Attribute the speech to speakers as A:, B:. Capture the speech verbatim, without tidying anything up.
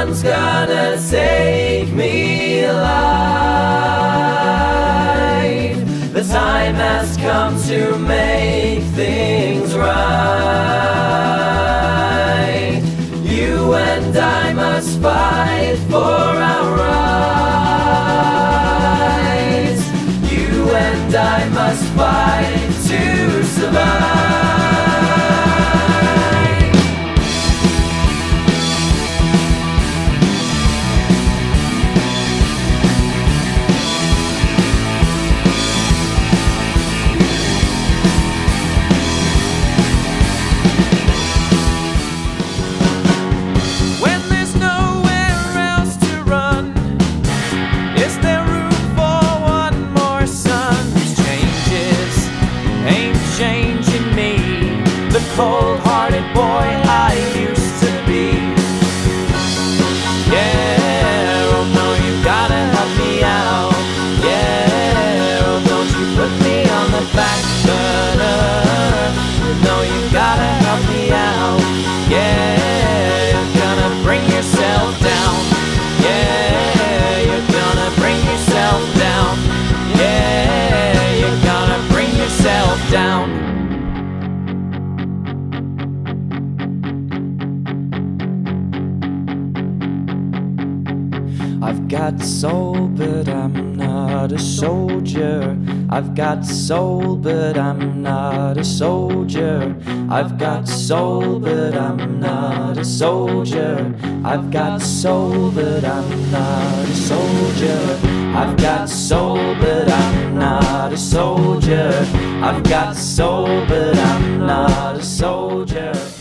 A: one's gonna take me alive. The time has come to make things right. You and I must fight for our rights. You and I must fight to survive. Cold-hearted boy I used to be. Yeah, oh no, you gotta help me out. Yeah, oh don't you put me on the back burner. No, you gotta help me out. Yeah, you're gonna bring yourself down. Yeah, you're gonna bring yourself down. Yeah, you're gonna bring yourself down. I've got soul, but I'm not a soldier. I've got soul, but I'm not a soldier. I've got soul, but I'm not a soldier. I've got soul, but I'm not a soldier. I've got soul, but I'm not a soldier. I've got soul, but I'm not a soldier.